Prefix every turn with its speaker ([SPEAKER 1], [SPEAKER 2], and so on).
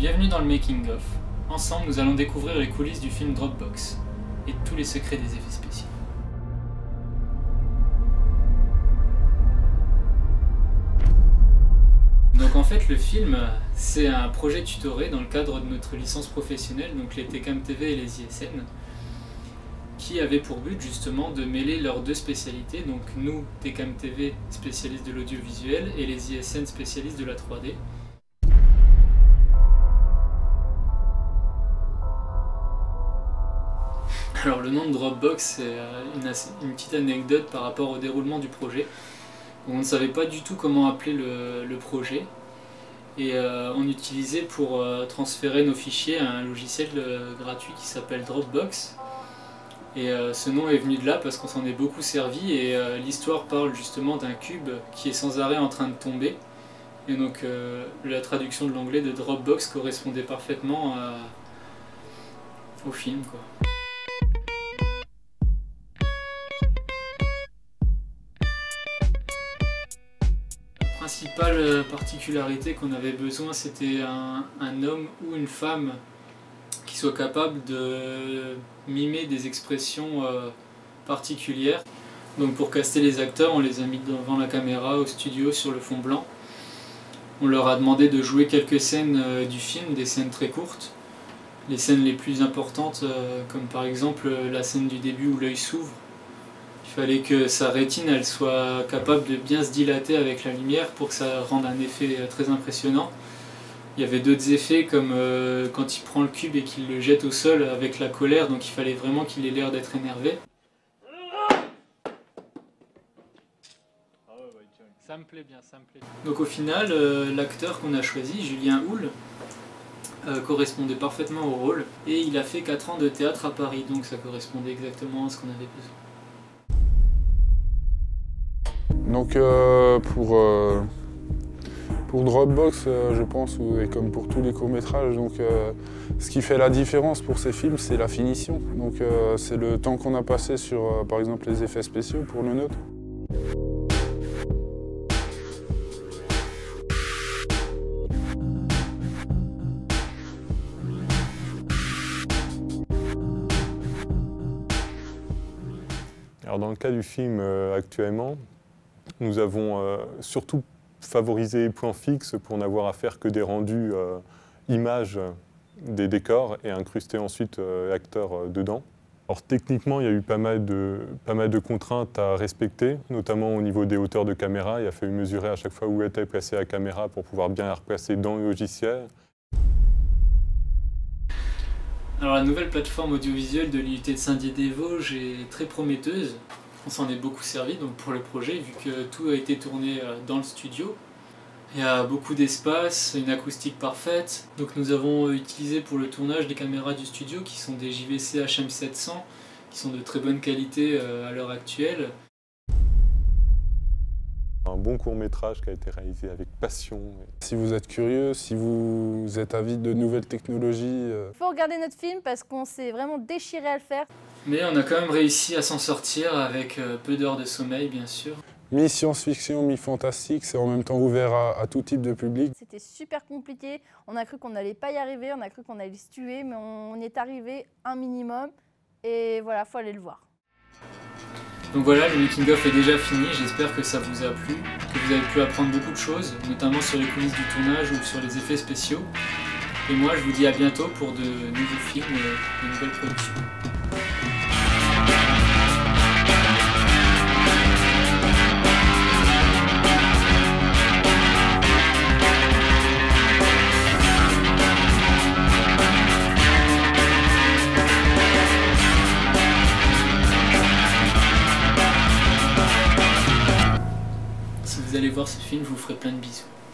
[SPEAKER 1] Bienvenue dans le Making of. Ensemble, nous allons découvrir les coulisses du film Dropbox et tous les secrets des effets spéciaux. Donc en fait, le film, c'est un projet tutoré dans le cadre de notre licence professionnelle, donc les TCAM TV et les ISN, qui avait pour but justement de mêler leurs deux spécialités, donc nous, TCAM TV, spécialistes de l'audiovisuel, et les ISN, spécialistes de la 3D. Alors le nom de Dropbox, c'est une petite anecdote par rapport au déroulement du projet. On ne savait pas du tout comment appeler le projet et on utilisait pour transférer nos fichiers un logiciel gratuit qui s'appelle Dropbox. Et ce nom est venu de là parce qu'on s'en est beaucoup servi et l'histoire parle justement d'un cube qui est sans arrêt en train de tomber. Et donc la traduction de l'anglais de Dropbox correspondait parfaitement au film, quoi. La principale particularité qu'on avait besoin, c'était un homme ou une femme qui soit capable de mimer des expressions particulières. Donc pour caster les acteurs, on les a mis devant la caméra au studio sur le fond blanc. On leur a demandé de jouer quelques scènes du film, des scènes très courtes. Les scènes les plus importantes, comme par exemple la scène du début où l'œil s'ouvre. Il fallait que sa rétine elle soit capable de bien se dilater avec la lumière pour que ça rende un effet très impressionnant. Il y avait d'autres effets comme quand il prend le cube et qu'il le jette au sol avec la colère, donc il fallait vraiment qu'il ait l'air d'être énervé. Ça me plaît bien, ça me plaît bien. Donc au final, l'acteur qu'on a choisi, Julien Houle, correspondait parfaitement au rôle et il a fait 4 ans de théâtre à Paris, donc ça correspondait exactement à ce qu'on avait besoin.
[SPEAKER 2] Donc pour Dropbox, je pense, et comme pour tous les courts-métrages, ce qui fait la différence pour ces films, c'est la finition. Donc c'est le temps qu'on a passé sur, par exemple, les effets spéciaux pour le nôtre.
[SPEAKER 3] Alors dans le cas du film actuellement, nous avons surtout favorisé les points fixes pour n'avoir à faire que des rendus images des décors et incruster ensuite l'acteur dedans. Alors techniquement, il y a eu pas mal de contraintes à respecter, notamment au niveau des hauteurs de caméra. Il a fallu mesurer à chaque fois où était placée la caméra pour pouvoir bien la replacer dans le logiciel.
[SPEAKER 1] Alors la nouvelle plateforme audiovisuelle de l'IUT de Saint-Dié-des-Vosges est très prometteuse. On s'en est beaucoup servi donc, pour le projet, vu que tout a été tourné dans le studio. Il y a beaucoup d'espace, une acoustique parfaite. Donc nous avons utilisé pour le tournage des caméras du studio qui sont des JVC HM700, qui sont de très bonne qualité à l'heure actuelle.
[SPEAKER 3] Un bon court-métrage qui a été réalisé avec passion.
[SPEAKER 2] Si vous êtes curieux, si vous êtes avide de nouvelles technologies...
[SPEAKER 4] Il faut regarder notre film parce qu'on s'est vraiment déchiré à le faire.
[SPEAKER 1] Mais on a quand même réussi à s'en sortir avec peu d'heures de sommeil, bien sûr.
[SPEAKER 2] Mi-science-fiction, mi-fantastique, c'est en même temps ouvert à tout type de public.
[SPEAKER 4] C'était super compliqué, on a cru qu'on n'allait pas y arriver, on a cru qu'on allait se tuer, mais on est arrivé un minimum. Et voilà, il faut aller le voir.
[SPEAKER 1] Donc voilà, le making of est déjà fini, j'espère que ça vous a plu, que vous avez pu apprendre beaucoup de choses, notamment sur les coulisses du tournage ou sur les effets spéciaux. Et moi je vous dis à bientôt pour de nouveaux films et de nouvelles productions. Si vous allez voir ce film, je vous ferai plein de bisous.